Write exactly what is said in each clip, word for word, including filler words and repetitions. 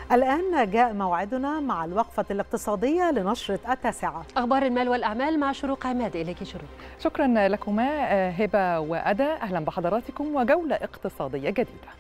الآن جاء موعدنا مع الوقفة الاقتصادية لنشرة التاسعة. أخبار المال والأعمال مع شروق عماد. إليك شروق. شكرا لكما هبة وأدا، أهلا بحضراتكم وجولة اقتصادية جديدة.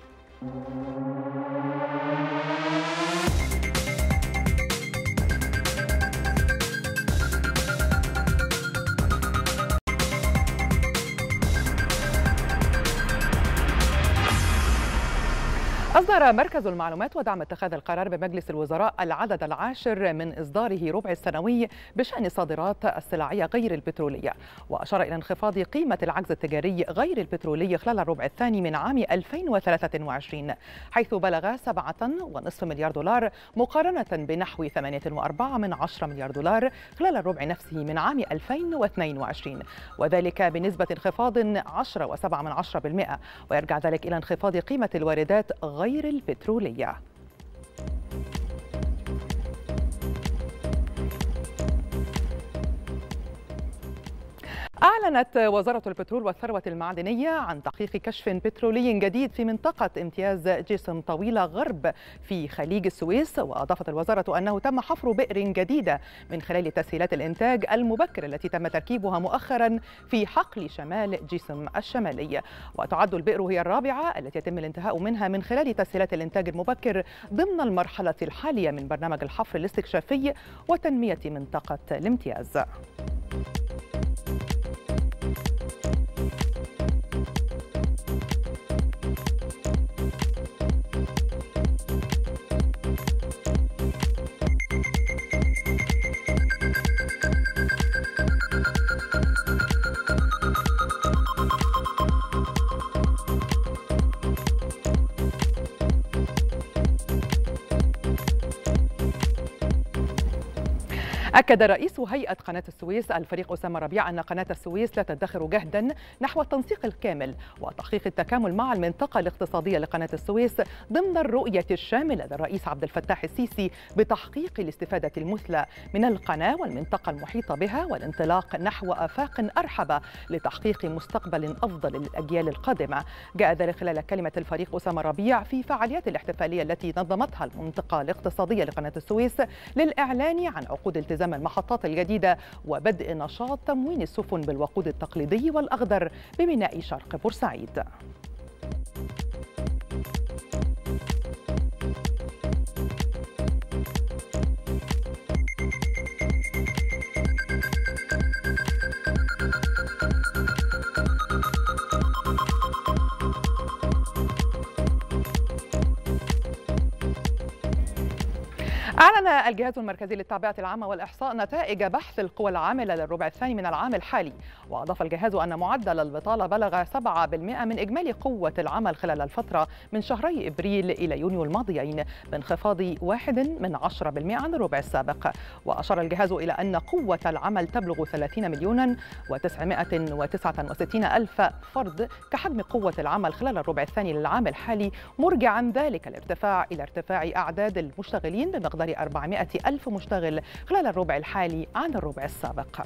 أصدر مركز المعلومات ودعم اتخاذ القرار بمجلس الوزراء العدد العاشر من إصداره ربع السنوي بشأن الصادرات السلعية غير البترولية، وأشار إلى انخفاض قيمة العجز التجاري غير البترولي خلال الربع الثاني من عام ألفين وثلاثة وعشرين، حيث بلغ سبعة ونصف مليار دولار مقارنة بنحو ثمانية وأربعة من عشرة مليار دولار خلال الربع نفسه من عام ألفين واثنين وعشرين، وذلك بنسبة انخفاض عشرة فاصلة سبعة من عشرة بالمئة، ويرجع ذلك إلى انخفاض قيمة الواردات غير البترولية. أعلنت وزارة البترول والثروة المعدنية عن تحقيق كشف بترولي جديد في منطقة امتياز جسم طويلة غرب في خليج السويس، وأضافت الوزارة أنه تم حفر بئر جديدة من خلال تسهيلات الإنتاج المبكر التي تم تركيبها مؤخرا في حقل شمال جسم الشمالي، وتعد البئر هي الرابعة التي يتم الانتهاء منها من خلال تسهيلات الإنتاج المبكر ضمن المرحلة الحالية من برنامج الحفر الاستكشافي وتنمية منطقة الامتياز. أكد رئيس هيئة قناة السويس الفريق أسامة ربيع أن قناة السويس لا تدخر جهدا نحو التنسيق الكامل وتحقيق التكامل مع المنطقة الاقتصادية لقناة السويس ضمن الرؤية الشاملة للرئيس عبد الفتاح السيسي بتحقيق الاستفادة المثلى من القناة والمنطقة المحيطة بها والانطلاق نحو آفاق أرحب لتحقيق مستقبل أفضل للأجيال القادمة. جاء ذلك خلال كلمة الفريق أسامة ربيع في فعاليات الاحتفالية التي نظمتها المنطقة الاقتصادية لقناة السويس للإعلان عن عقود التزام المحطات الجديدة وبدء نشاط تموين السفن بالوقود التقليدي والأخضر بميناء شرق بورسعيد. أعلن الجهاز المركزي للتعبئة العامة والإحصاء نتائج بحث القوى العاملة للربع الثاني من العام الحالي، وأضاف الجهاز أن معدل البطالة بلغ سبعة بالمئة من إجمالي قوة العمل خلال الفترة من شهري إبريل إلى يونيو الماضيين بانخفاض واحد من عشرة بالمئة عن الربع السابق. وأشار الجهاز إلى أن قوة العمل تبلغ ثلاثين مليونا وتسعمائة وتسعة وستين ألف فرد كحجم قوة العمل خلال الربع الثاني للعام الحالي، مرجعا ذلك الارتفاع إلى ارتفاع أعداد المشتغلين بمقدار أربعمائة ألف مشتغل خلال الربع الحالي عن الربع السابق.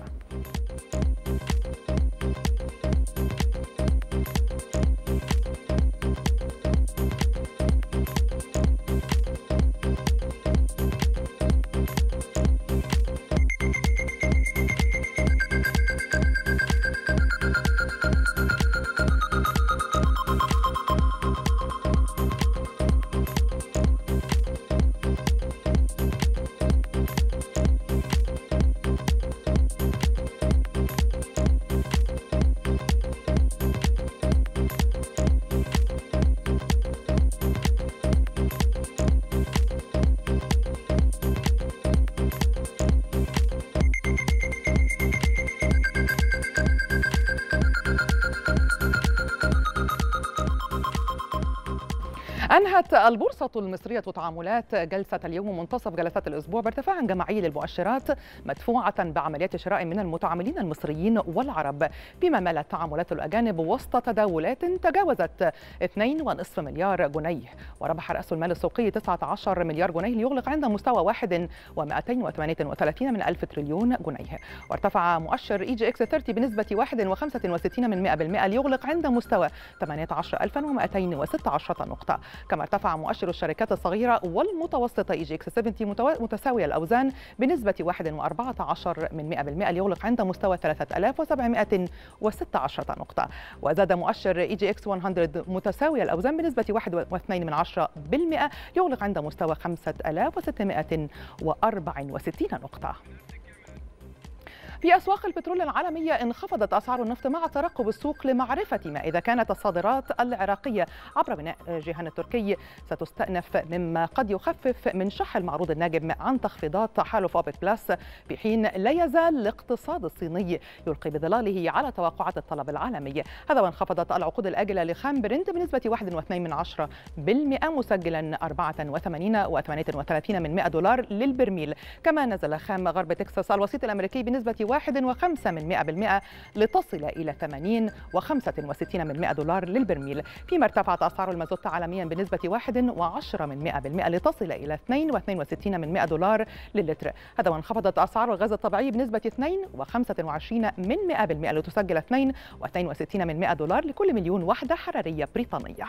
أنهت البورصة المصرية تعاملات جلسة اليوم منتصف جلسات الأسبوع بارتفاع جماعي للمؤشرات مدفوعة بعمليات شراء من المتعاملين المصريين والعرب، فيما مالت تعاملات الأجانب وسط تداولات تجاوزت اثنين ونصف مليار جنيه. وربح رأس المال السوقي تسعة عشر مليار جنيه ليغلق عند مستوى واحد ومائتين وثمانية وثلاثين من ألف تريليون جنيه. وارتفع مؤشر إي جي إكس ثلاثين بنسبة واحد وخمسة وستين من مئة بالمئة ليغلق عند مستوى ثمانية عشر ألفا ومائتين وستة عشر نقطة. كما ارتفع مؤشر الشركات الصغيرة والمتوسطة إي جي إكس سبعين متساوي الأوزان بنسبة واحد فاصلة أربعة عشر بالمئة ليغلق عند مستوى ثلاثة آلاف وسبعمائة وستة عشر نقطة. وزاد مؤشر إي جي إكس مئة متساوي الأوزان بنسبة واحد فاصلة اثنين بالمئة يغلق عند مستوى خمسة آلاف وستمائة وأربعة وستين نقطة. في أسواق البترول العالمية انخفضت أسعار النفط مع ترقب السوق لمعرفة ما إذا كانت الصادرات العراقية عبر ميناء جيهان التركي ستستأنف، مما قد يخفف من شح المعروض الناجم عن تخفيضات تحالف أوبك بلس، في حين لا يزال الاقتصاد الصيني يلقي بظلاله على توقعات الطلب العالمي. هذا وانخفضت العقود الآجلة لخام برنت بنسبة واحد فاصلة اثنين بالمئة مسجلا أربعة وثمانين فاصلة اثنين وثلاثين من مئة دولار للبرميل. كما نزل خام غرب تكساس الوسيط الأمريكي بنسبة واحد وخمسة من مئة بالمئة لتصل إلى ثمانين وخمسة وستين من مئة دولار للبرميل، فيما ارتفعت أسعار المازوت عالميا بنسبة واحد وعشرة من مئة بالمئة لتصل إلى اثنين واثنين وستين من مئة دولار للتر. هذا وانخفضت أسعار الغاز الطبيعي بنسبة اثنين وخمسة وعشرين من مئة بالمئة لتسجل اثنين واثنين وستين من مئة دولار لكل مليون وحدة حرارية بريطانية.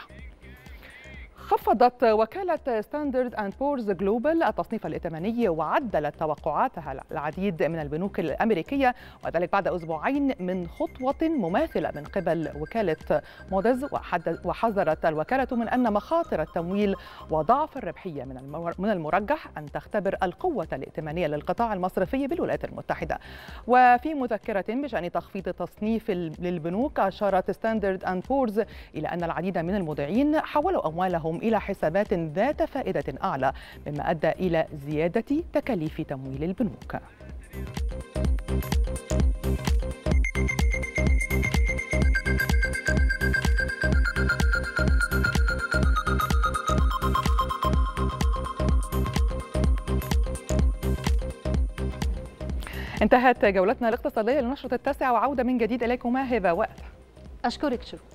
خفضت وكالة ستاندرد أند بورز جلوبال التصنيف الائتماني وعدلت توقعاتها العديد من البنوك الأمريكية، وذلك بعد أسبوعين من خطوة مماثلة من قبل وكالة موديز. وحذرت الوكالة من أن مخاطر التمويل وضعف الربحية من المرجح أن تختبر القوة الائتمانية للقطاع المصرفي بالولايات المتحدة. وفي مذكرة بشأن تخفيض تصنيف للبنوك، أشارت ستاندرد أند بورز إلى أن العديد من المودعين حولوا أموالهم إلى حسابات ذات فائدة أعلى، مما أدى إلى زيادة تكاليف تمويل البنوك. انتهت جولتنا الاقتصادية لنشرة التاسعة، وعودة من جديد إليكم هبة وقت. أشكرك شكرا.